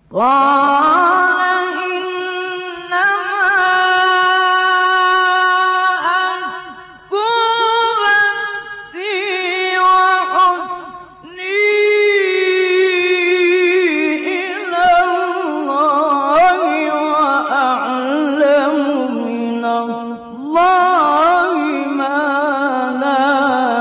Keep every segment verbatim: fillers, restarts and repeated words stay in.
قال إنما أشكو بثي وحزني إلى الله وأعلم من الله ما لا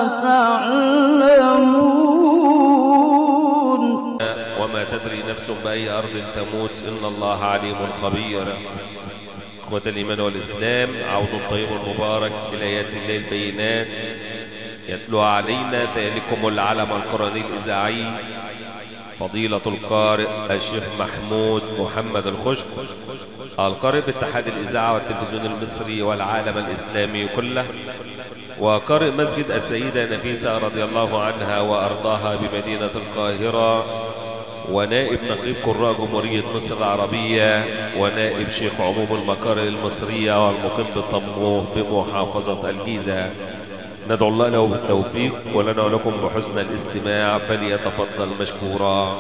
تعلمون. وما تدري نفس بأي أرض تموت إن الله عليم خبير. إخوة الإيمان والإسلام، عود طيب مبارك إلى آيات الله البينات يتلو علينا ذلكم العلم القرآني الإذاعي فضيلة القارئ الشيخ محمود محمد الخشب، القارئ باتحاد الإذاعة والتلفزيون المصري والعالم الإسلامي كله، وقارئ مسجد السيدة نفيسة رضي الله عنها وأرضاها بمدينة القاهرة، ونائب نقيب قراء جمهورية مصر العربية، ونائب شيخ عموم المقارئ المصرية، والمقيم بالطموح بمحافظة الجيزة. ندعو الله له بالتوفيق ولنا ولكم بحسن الاستماع، فليتفضل مشكورا.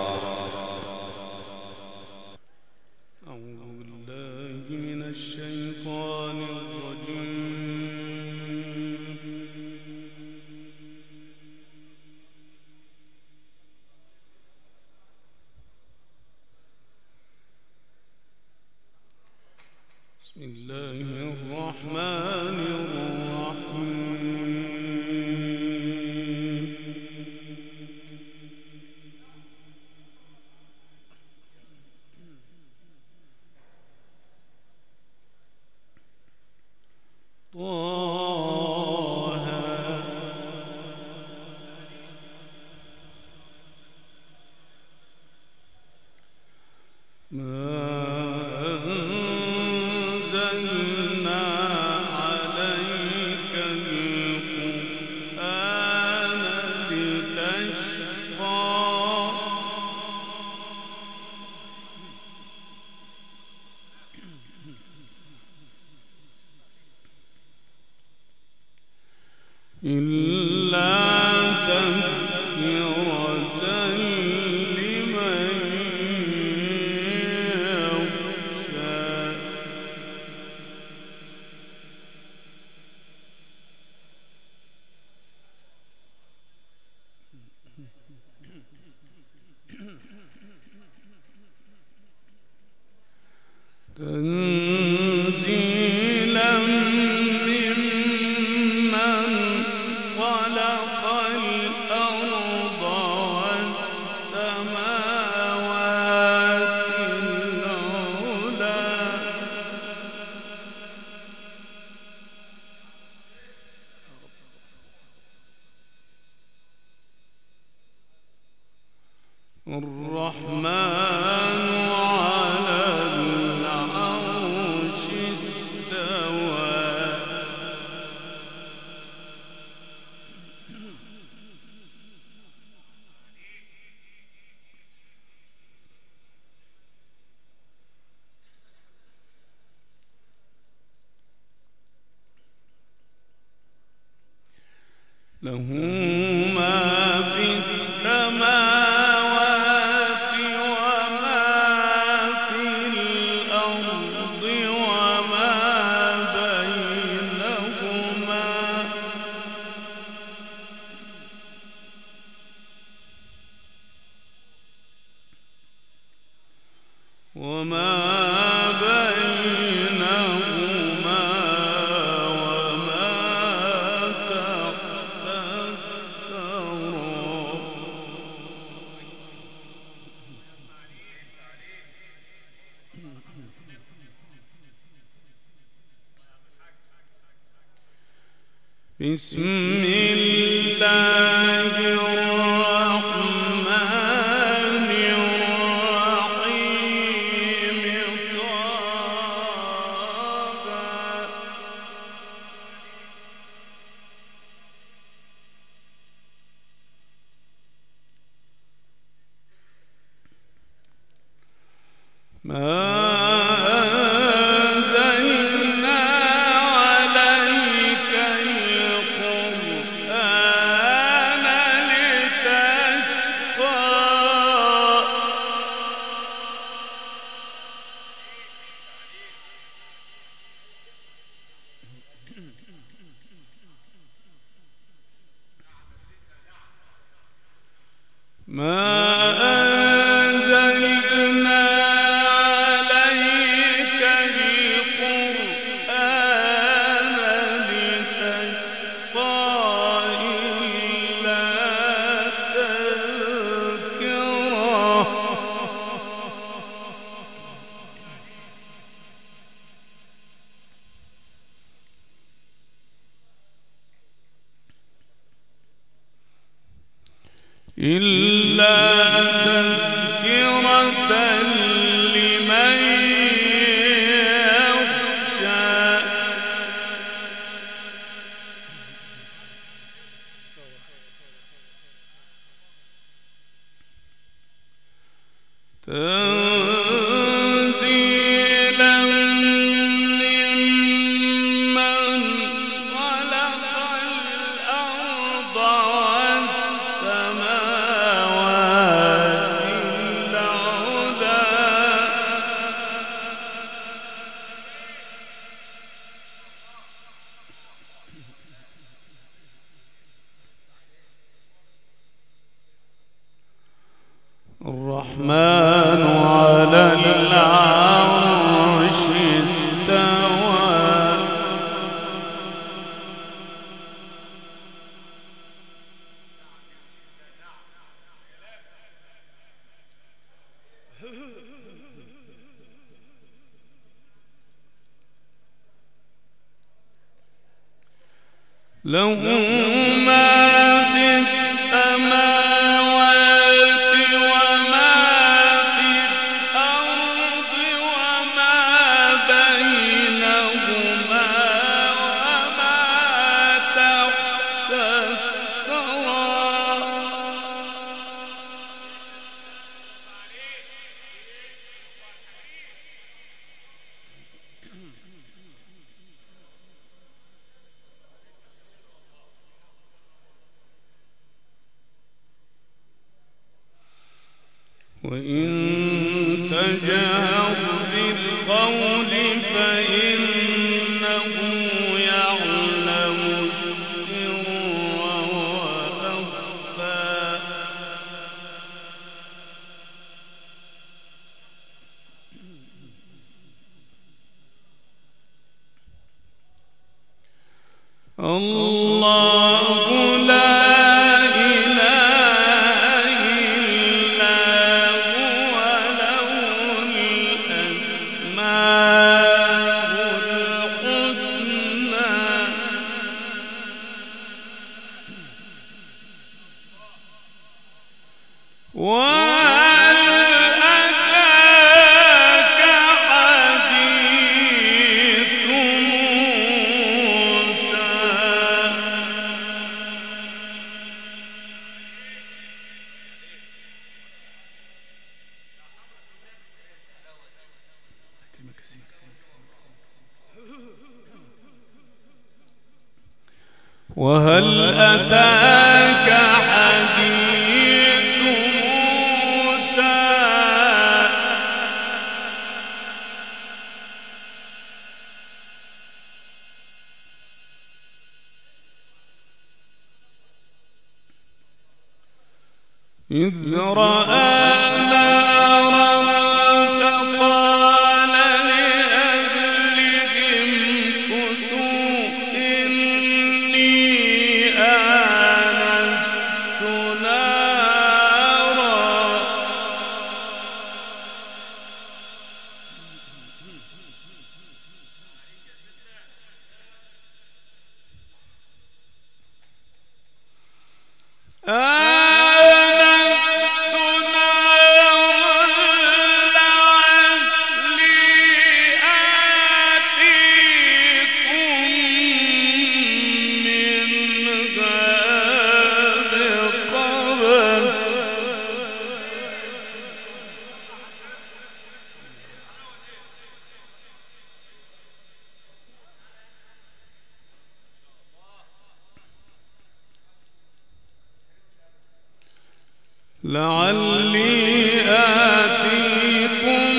أعوذ بالله من الشيطان الرجيم. بسم الله الرحمن الرحيم. طه ما أنزلنا عليك القرآن لتشقى إلا تذكرة لمن يخشى. تنزيلا ممن خلق الأرض والسماوات العلى. الرحمن على العرش استوى. له ما في السماوات وما في الأرض وما بينهما. وما بينهما وما تحت الثرى. بسم الله الرحمن الرحيم. طه ما أنزلنا عليك القرآن لتشقى. إلا تذكرة لمن يخشى تنزيلا ممن خلق الأرض والسماوات العلى الرحمن على العرش استوى له ما في السماوات وما في الأرض وما بينهما وما تحت الثرى وإن تجهر بالقول فإنه يعلم السر وأخفى الله لا وهل أتاك حديث موسى وهل أتاك حديث موسى إذ رأى نارا فقال لأهلهم كثوا إني آنست نارا لعلي آتيكم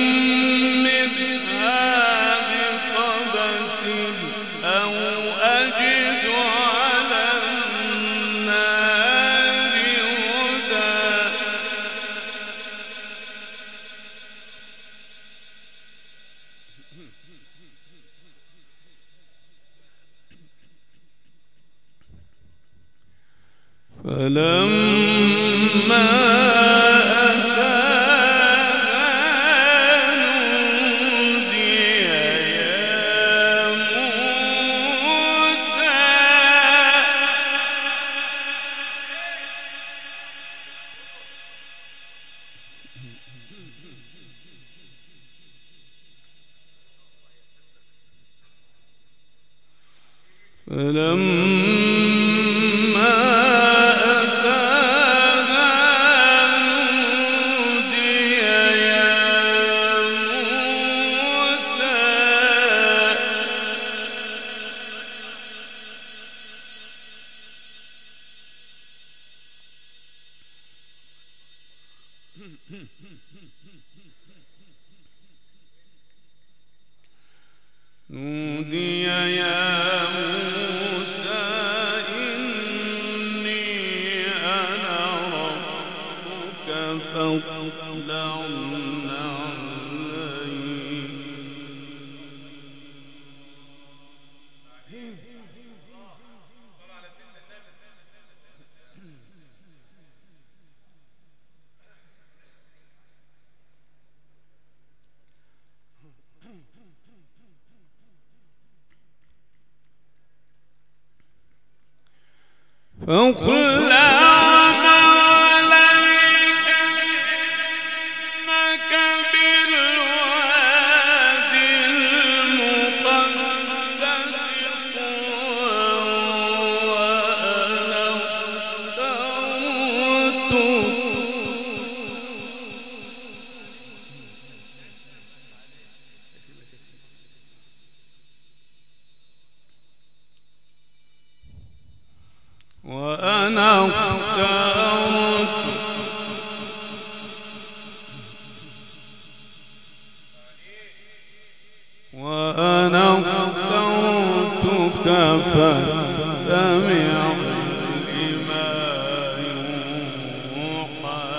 منها بقبس أو أجد على النار هدى فلما فلما أتاها نودي يا موسى نودي يا موسى إني أنا ربك فاطلع عليك فاخلع عليك إنك بالوادي المقدس طوى وأنا اخترتك وأنا اخترتك وأنا اخترتك فاستمع لما يوحى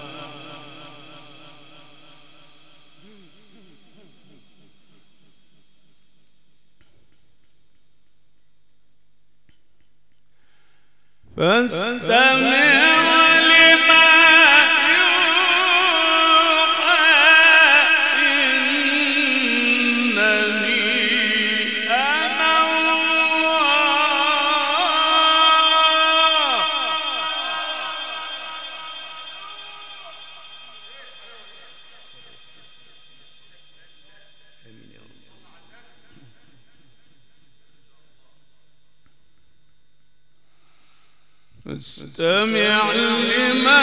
فاستمع لما يوحى إنني أنا الله فاستمع لما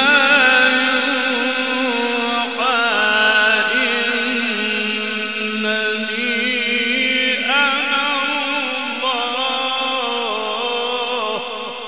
يوحى إنني أنا الله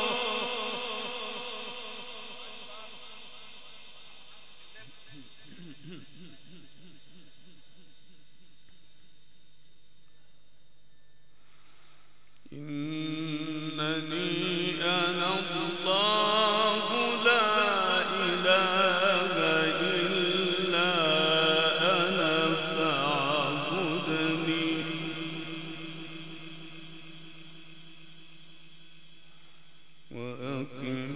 إنني أنا الله لا إله إلا أنا فاعبدني وأقم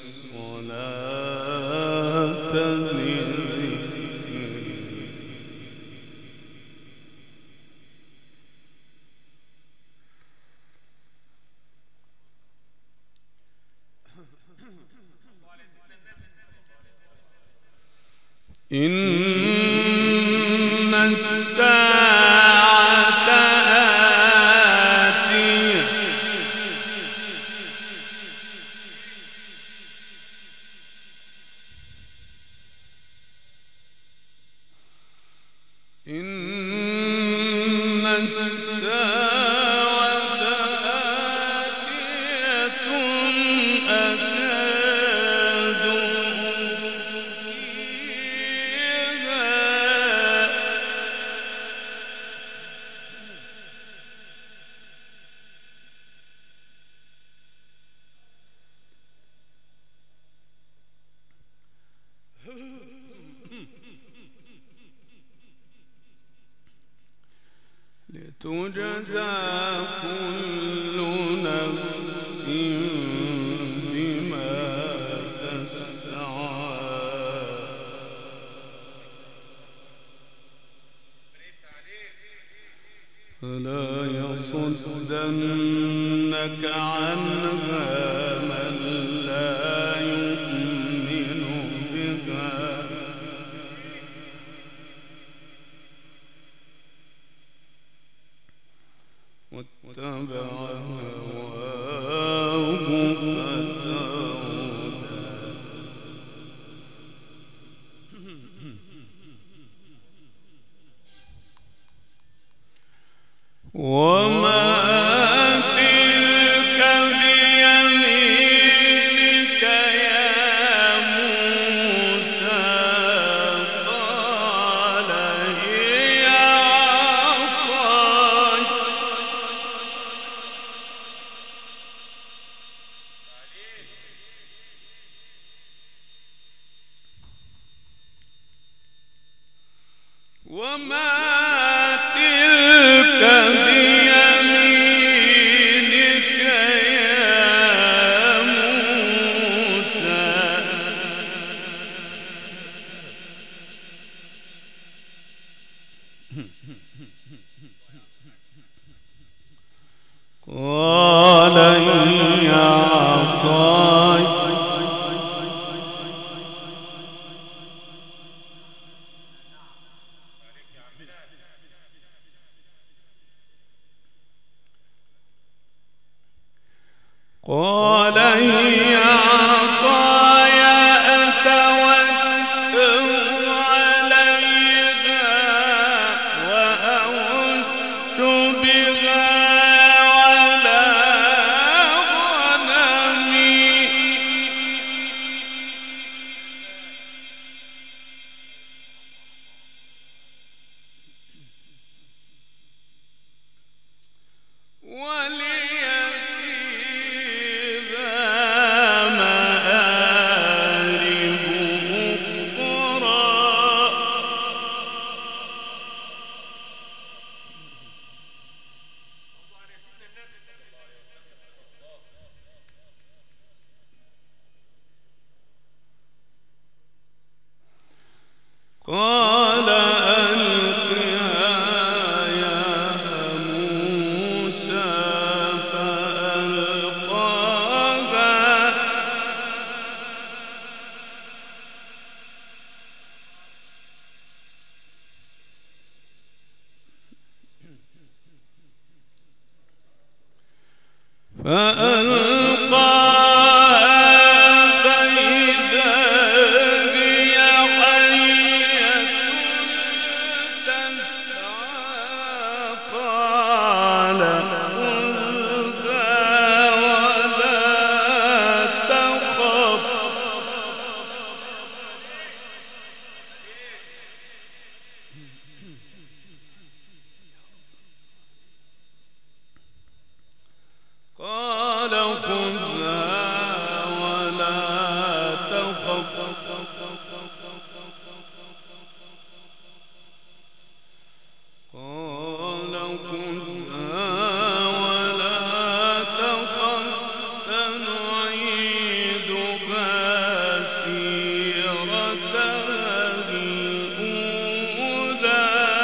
الصلاة لذكري إن الساعة آتية إن الساعة آتية أكاد لتجزى كل نفس بما تسعى فلا يصدنك عنها من لا يؤمن بها واتبع هواه وما تلك بيمينك يا موسى قال هي عصاي وما تلك بيمينك يا موسى قال هي عصاي قال هي عصاي أتوكل عليها وأهش بها على غنمي ولي قال ألقها يا موسى فألقاها فألقاها فإذا هي حية تسعى قال خذها ولا تخف قال خذها ولا تخف قال خذها ولا تخف سنعيدها سيرتها الأولى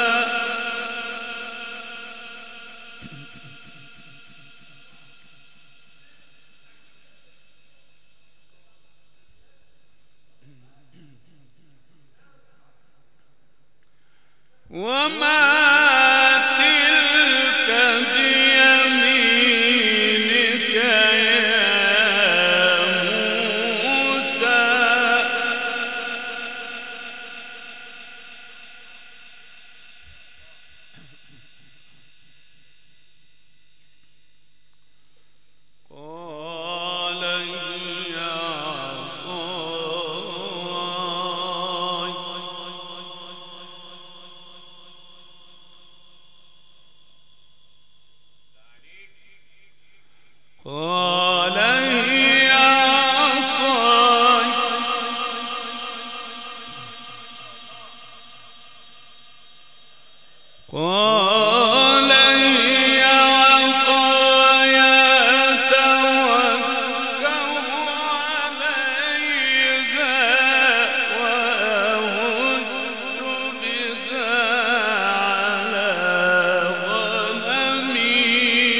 وما تلك بيمينك يا موسى قال هي عصاي قال هي عصاي قال هي عصاي أتوكل عليها وأهش بها على غنمي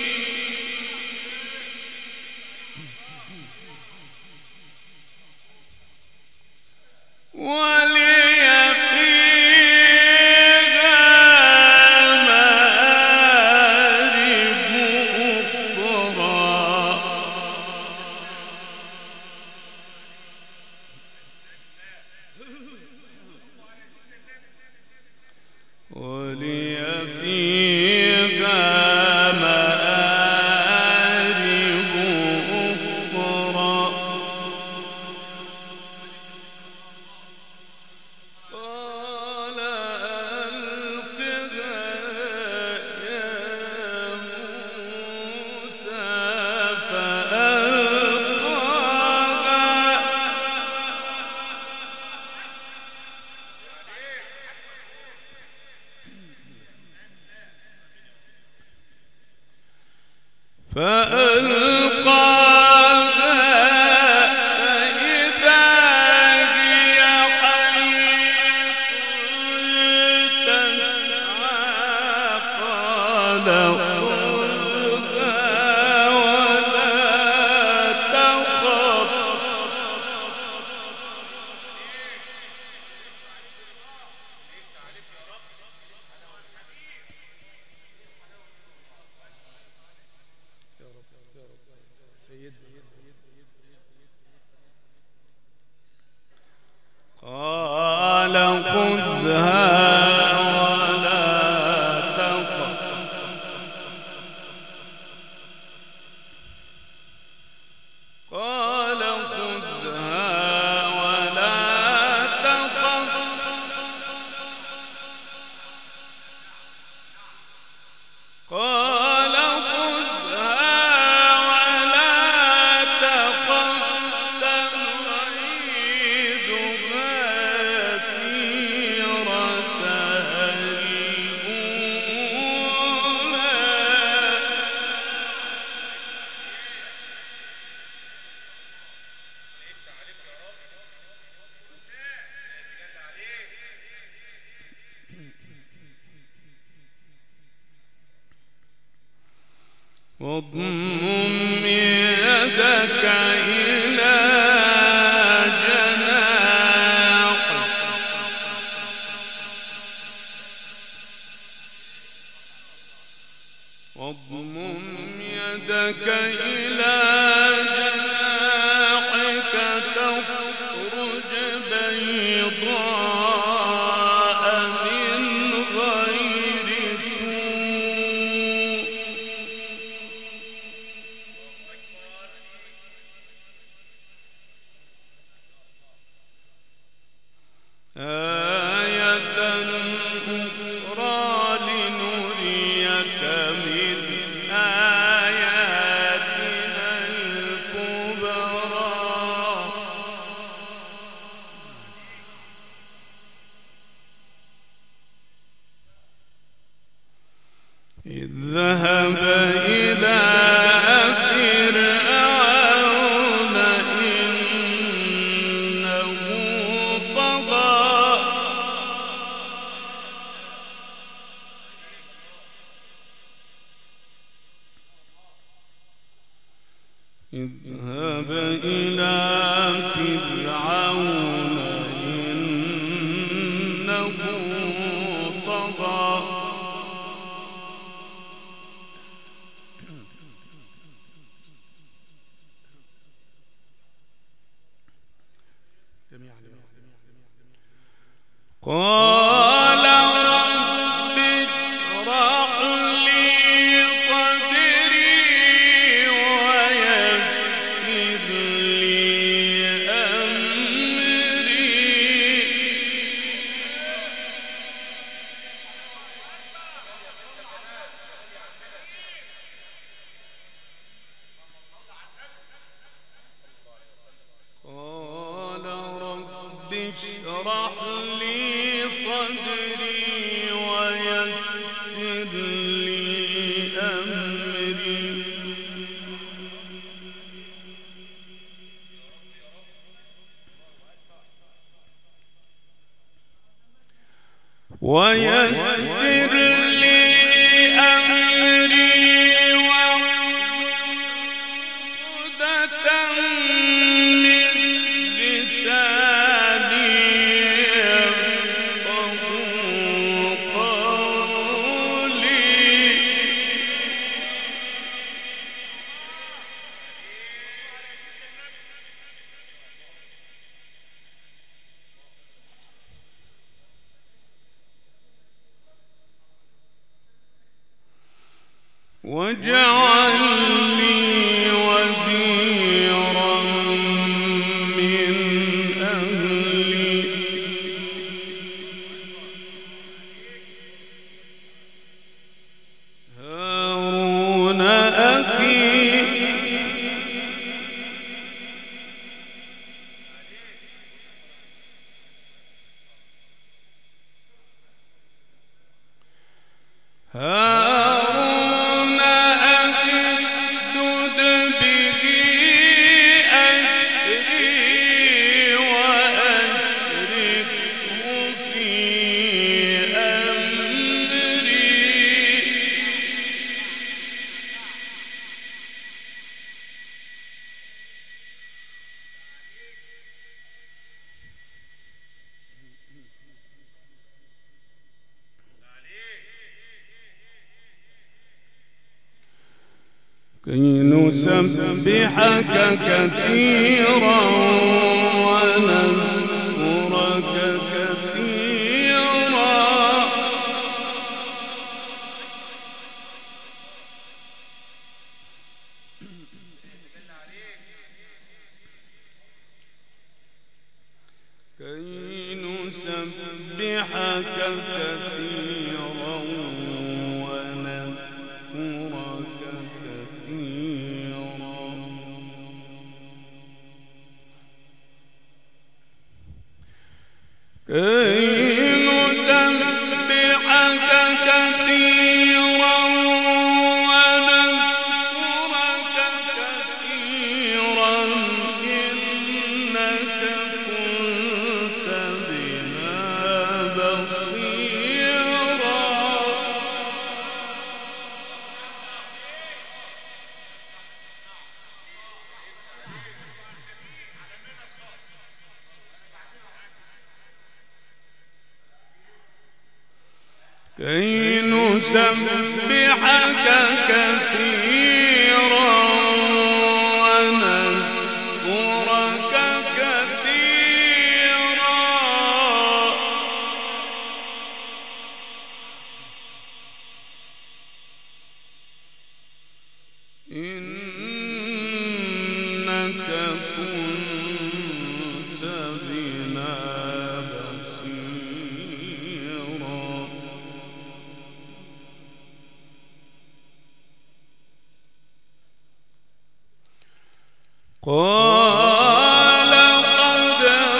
ولي فيها مآرب أخرى ولي فيها فألقاها فإذا هي حية تسعى قال خذها ولا تخف قال خذها ولا تخف قال خذها ولا تخف قال خذها ولا تخف سنعيدها سيرتها الأولى واضمم يدك إلى جناحك واضمم يدك إلى جناحك تخرج بيضاء من غير سوء آية أخرى لنريك من آياتنا الكبرى اذهب إلى فرعون إنه طغى اذهب إلى فرعون إنه طغى قال رب اشرح لي صدري ويسر لي أمري قال رب اشرح لي صدري ويسر لي أمري ويسر لي أمري وعقدة من لساني يفقهوا قولي واجعل لي وزيرا من أهلي هارون أخي هارون أخي كي نسبحك كثيرا ونذكرك كثيرا كي نسبحك كثيرا ونذكرك كثيرا كي نسبحك كثيرا ونذكرك كثيرا إنك كنت بنا بصيرا كي نسبحك كثيرا ونذكرك كثيرا إنك كنت بنا بصيرا قال قد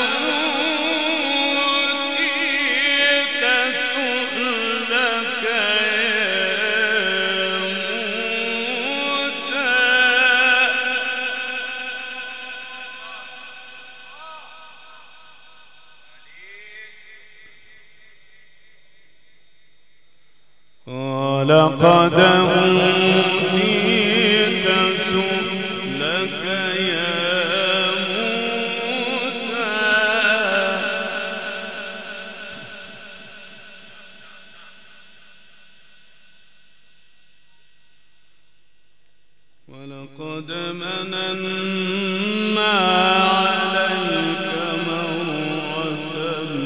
أوتيت سؤلك يا موسى قال قد أوتيت سؤلك يا موسى ولقد مننا عليك مرة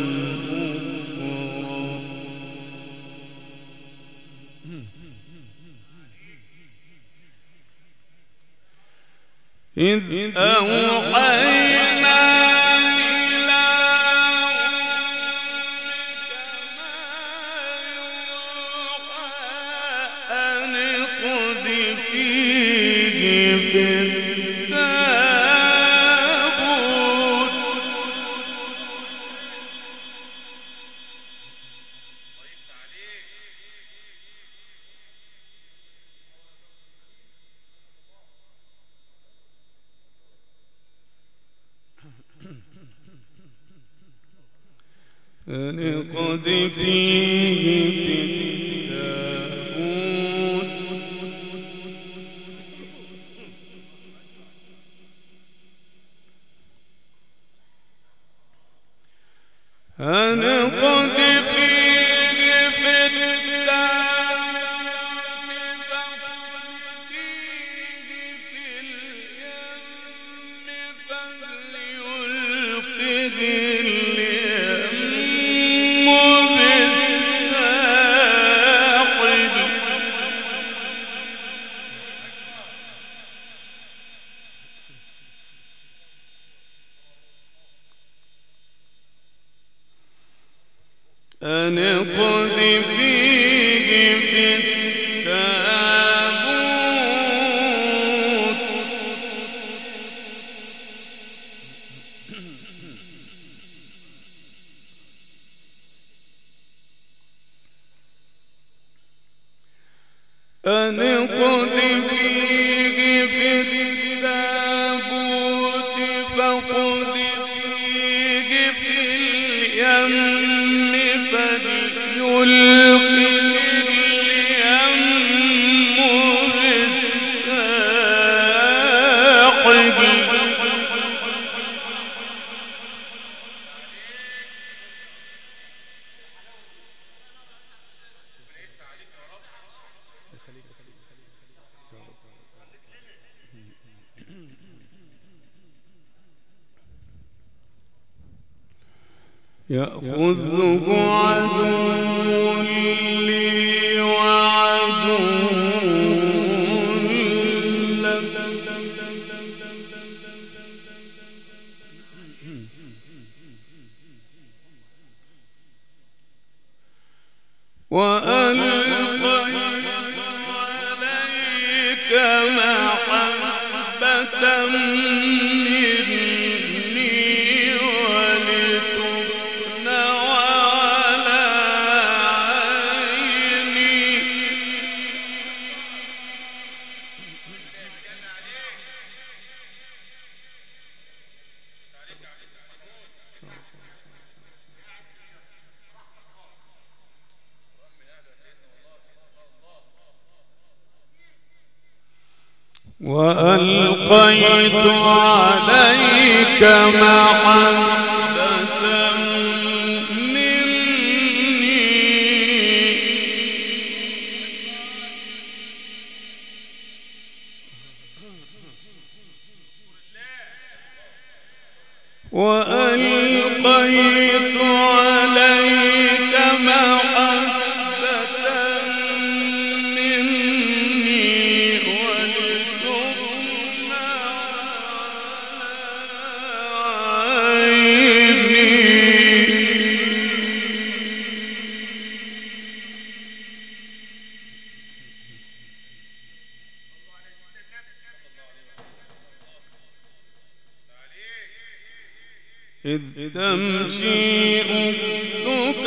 أخرى إذ أوحينا إلى أمك ما يوحى أن اقذفيه في التابوت أن اقذفيه في التابوت أن اقذفيه في التابوت فاقذفيه في اليم فليلقه اليم بالساحل أن اقذفيه في التابوت أن اقذفيه في التابوت فاقذفيه في اليم فليلقه اليم بالساحل يأخذه عدو لي وعدو لك وألقيت عليك محبة مني ولتصنع على عيني وألقيت عليك محبة مني وألقيت عليك محبة مني ولتصنع على عيني إذ تمشي أختك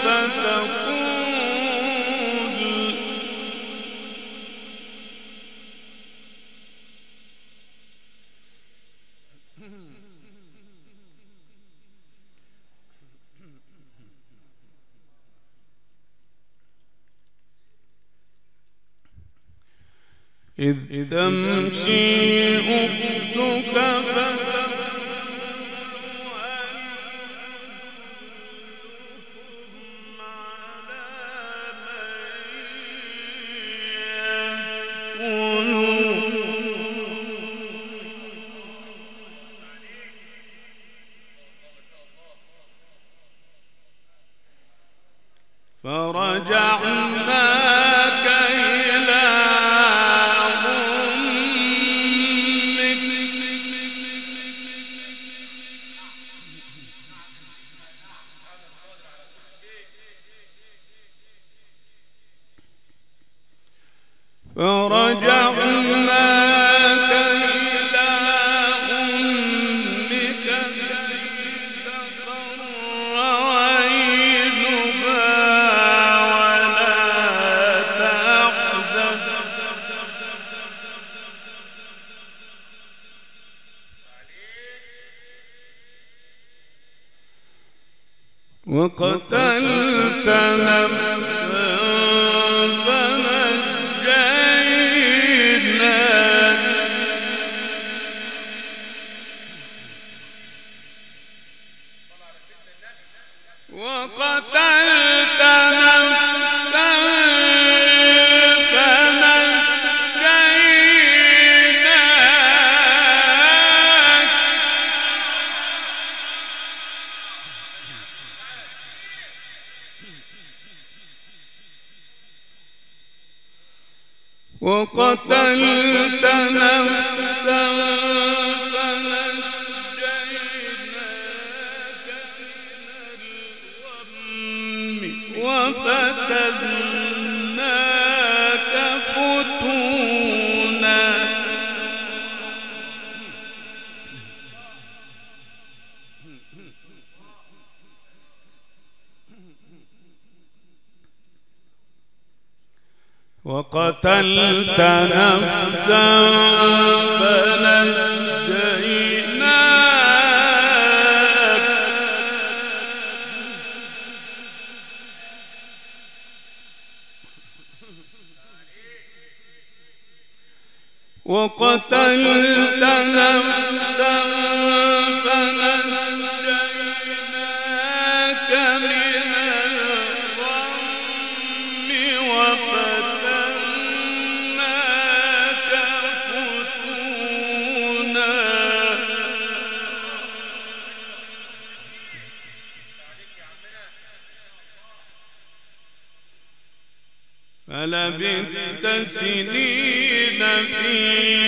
فتقول إذ تمشي أختك فتقول فرجعناك إلى أمك فرجعناك إلى أمك لتقر عينها ولا تحزن وقتلت نفسا فنجيناك وقتلت نفسا فنجيناك وقتلت نفسا فنجيناك من الغم وفتناك فتونا وقتلت نفسا فنجيناك وقتلت نفسا فنجيناك من الغم وفتناك فتونا فلبثت سنين في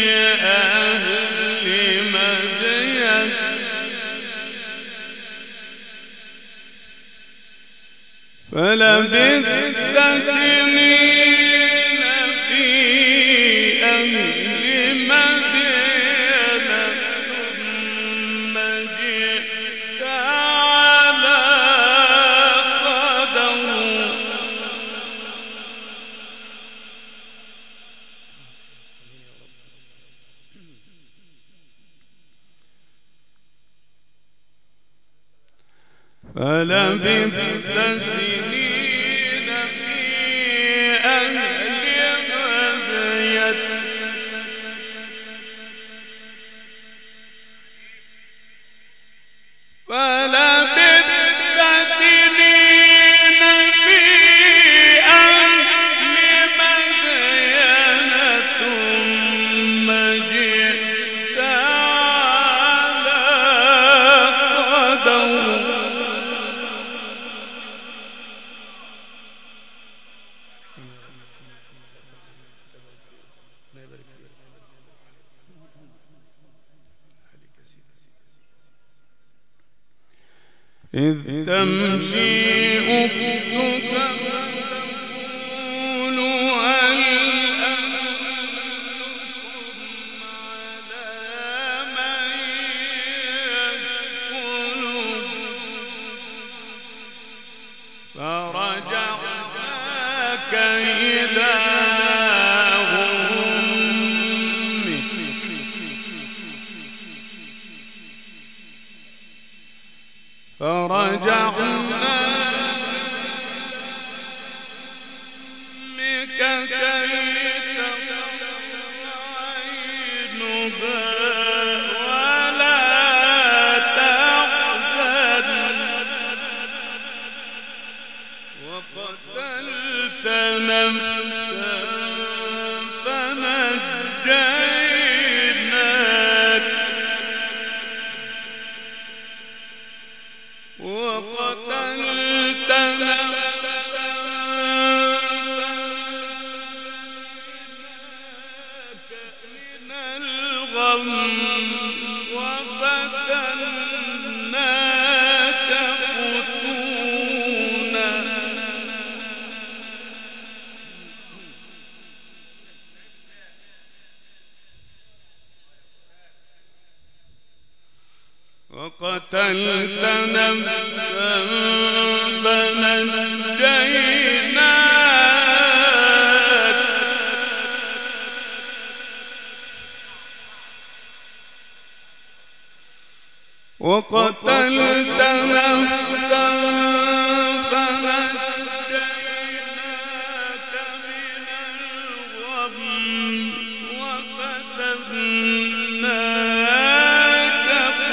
أهل مدين فلبثت سنين في أهل مدين ثم جئت على قدم فلبثت سنين في أهل مدين فلبثت سنين في أهل مدين ثم جئت على قدم إذ تمشي أختك تقول هل أدلكم على من يكفله فرجعناك إلى فرجعنا بك كي تقر عينها ولا تحزن وقتلت نفسا فنجيناك وقتلت نفسا من الغم وفتناك فتونا وقتلت نفسا فنجيناك وقتلت نفسا فنجيناك من الغم وفتناك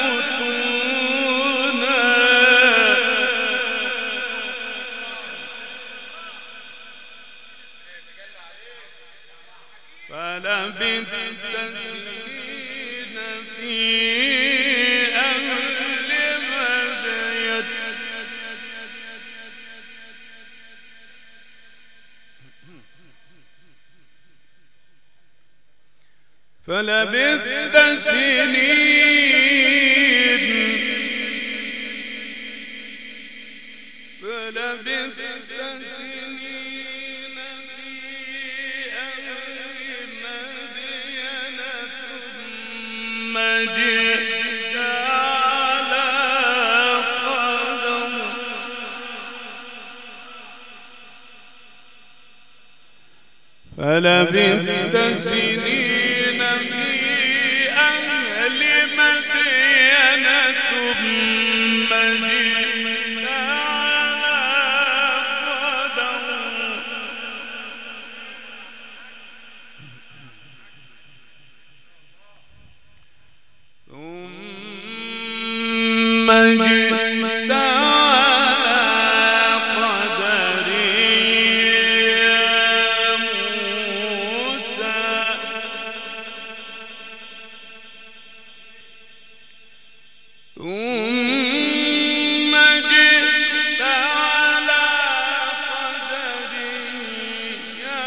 فتونا فلبثت سنين في أهل مدين فلبثت سنين فلبثت سنين في أهل مدين ثم جئت على قدم فلبثت سنين في أهل مدين ثم جئت على قدم ثم جئت على قدري يا موسى ثم جئت على قدري يا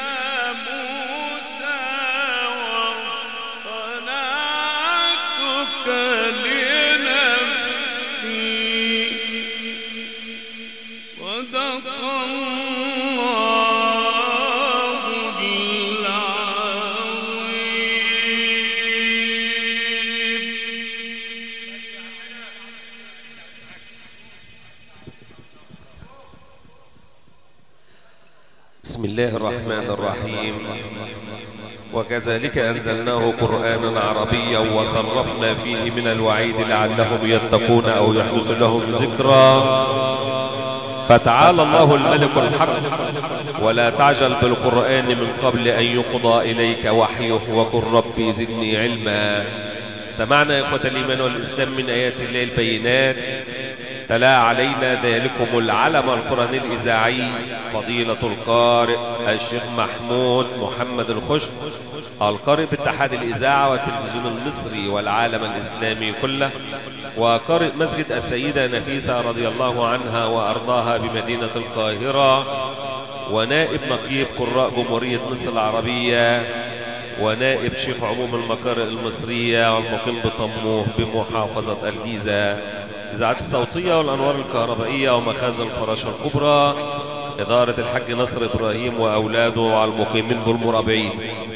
بسم الله الرحمن الرحيم. وكذلك أنزلناه قرآنا عربيا وصرفنا فيه من الوعيد لعلهم يتقون أو يحدث لهم ذكرى. فتعالى الله الملك الحق ولا تعجل بالقرآن من قبل أن يقضى إليك وحيه وقل ربي زدني علما. استمعنا يا إخوة الإيمان والإسلام من آيات الله البينات. تلا علينا ذلكم العلم القرآني الإذاعي فضيلة القارئ الشيخ محمود محمد الخشب، القارئ باتحاد الإذاعة والتلفزيون المصري والعالم الإسلامي كله، وقارئ مسجد السيدة نفيسة رضي الله عنها وأرضاها بمدينة القاهرة، ونائب نقيب قراء جمهورية مصر العربية، ونائب شيخ عموم المقارئ المصرية، والمقيم بطموح بمحافظة الجيزة. إذاعة الصوتية والأنوار الكهربائية ومخازن الفراشة الكبرى، إدارة الحاج نصر إبراهيم وأولاده والمقيمين بالمرابعين.